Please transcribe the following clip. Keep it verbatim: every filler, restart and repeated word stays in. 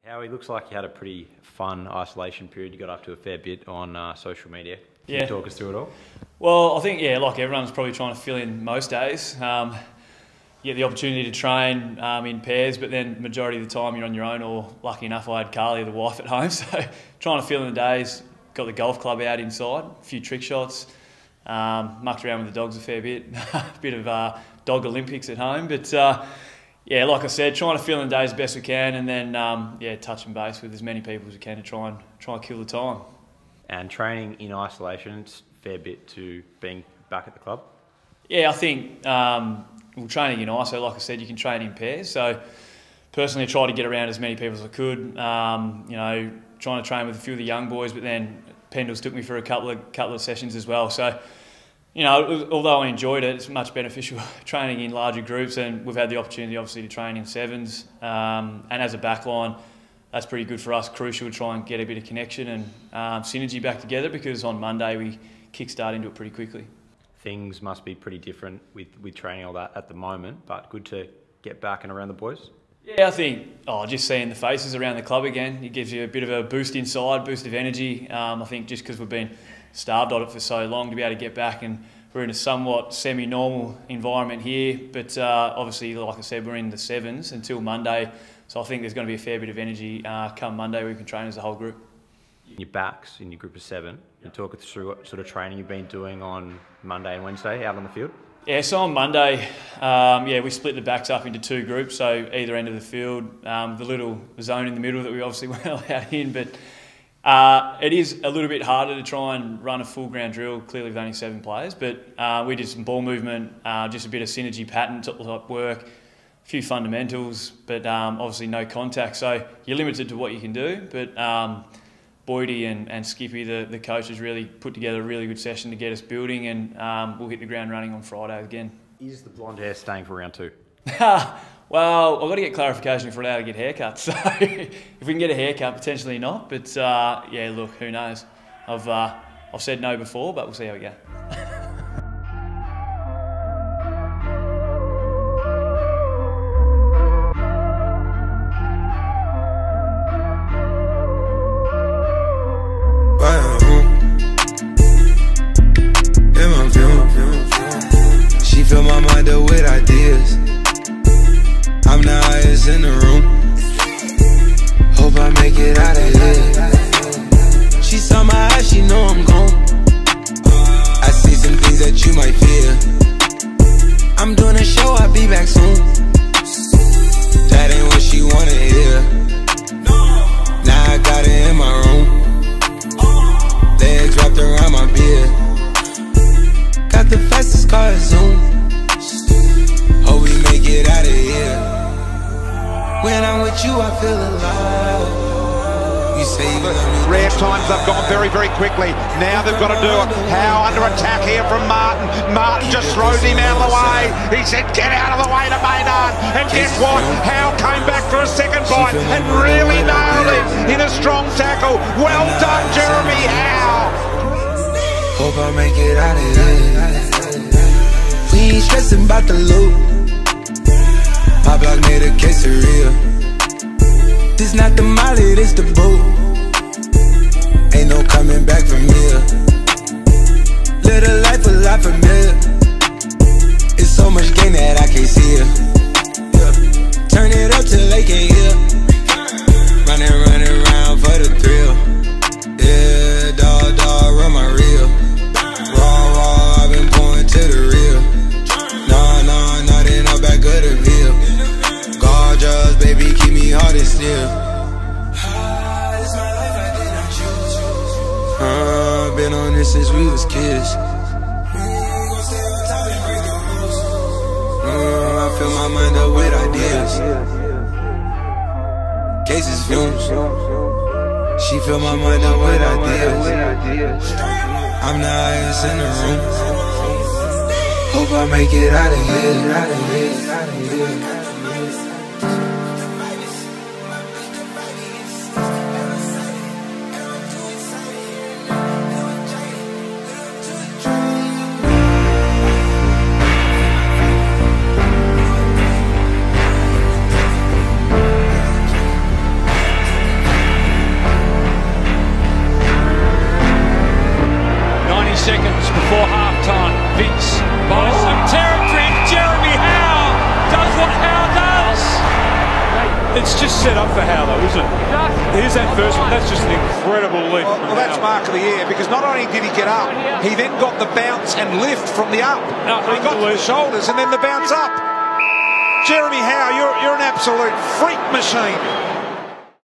Howe, it looks like you had a pretty fun isolation period. You got up to a fair bit on uh, social media. Can yeah. you talk us through it all? Well, I think, yeah, like everyone's probably trying to fill in most days. Um, you get the opportunity to train um, in pairs, but then majority of the time you're on your own, or lucky enough I had Carly, the wife, at home. So trying to fill in the days, got the golf club out inside, a few trick shots, um, mucked around with the dogs a fair bit, a bit of uh, dog Olympics at home. But uh, yeah, like I said, trying to fill in the days as best we can, and then um, yeah, touching base with as many people as we can to try and try and kill the time. And training in isolation, it's a fair bit to being back at the club? Yeah, I think um, well, training in I S O, like I said, you can train in pairs. So personally, I tried to get around as many people as I could. Um, you know, trying to train with a few of the young boys, but then Pendles took me for a couple of couple of sessions as well. So, you know, although I enjoyed it, it's much beneficial training in larger groups, and we've had the opportunity, obviously, to train in sevens. Um, and as a backline, that's pretty good for us. Crucial to try and get a bit of connection and um, synergy back together, because on Monday we kick-start into it pretty quickly. Things must be pretty different with, with training all that at the moment, but good to get back and around the boys? Yeah, I think oh, just seeing the faces around the club again, it gives you a bit of a boost inside, boost of energy. Um, I think just because we've been starved on it for so long, to be able to get back, and we're in a somewhat semi-normal environment here, but uh, obviously, like I said, we're in the sevens until Monday, so I think there's going to be a fair bit of energy uh, come Monday where we can train as a whole group. Your backs in your group of seven, and talk us through what sort of training you've been doing on Monday and Wednesday out on the field? Yeah, so on Monday, um, yeah, we split the backs up into two groups, so either end of the field, um, the little zone in the middle that we obviously weren't allowed in, but uh, it is a little bit harder to try and run a full ground drill, clearly with only seven players, but uh, we did some ball movement, uh, just a bit of synergy pattern type work, a few fundamentals, but um, obviously no contact, so you're limited to what you can do, but um, Boydie and, and Skippy, the, the coaches, really put together a really good session to get us building, and um, we'll hit the ground running on Friday again. Is the blonde hair staying for round two? Well, I've got to get clarification if we're allowed to get haircuts. So if we can get a haircut, potentially not. But uh, yeah, look, who knows? I've uh, I've said no before, but we'll see how we go. She fill my mind up with ideas. I'm the highest in the room. Hope I make it out of here. She saw my eyes, she know I'm gone. I see some things that you might fear. I'm doing a show, I'll be back soon. That ain't what she wanna hear. Now I got it in my room. Legs wrapped around my beard. Got the fastest car, Zoom. Hope we make it out of here. When I'm with you, I feel alive. You say you love me. Rare times they've gone very, very quickly. Now they've got to do it. Howe under attack here from Martin. Martin just throws him out of the way. He said, get out of the way to Maynard. And guess what? Howe came back for a second bite and really nailed it in a strong tackle. Well done, Jeremy Howe. Hope I make it out of here. We ain't stressing about the loot. My block made a quesadilla. This not the molly, this the boot. Ain't no coming back from here. Live a life a lot familiar. It's so much gain that I can't see it. Yeah. Turn it up till they can't hear. Running, running around for the thrill. Yeah, dog, dog, run my reel. Raw, raw, I've been pouring to the real. Nah, nah, nothing up back of the veil. Gorgeous, baby, keep me hard and still. Uh, been on this since we was kids. Uh, I fill my mind up with ideas. Cases fumes. She fill my mind up with ideas. I'm the highest in the room. Hope I make it out of here, out of here, out of here. Vince buys some territory. Jeremy Howe does what Howe does. It's just set up for Howe, though, isn't it? Here's that first one. That's just an incredible leap. Well, well that's mark of the year, because not only did he get up, he then got the bounce and lift from the up. No, he got to the shoulders and then the bounce up. Jeremy Howe, you're, you're an absolute freak machine.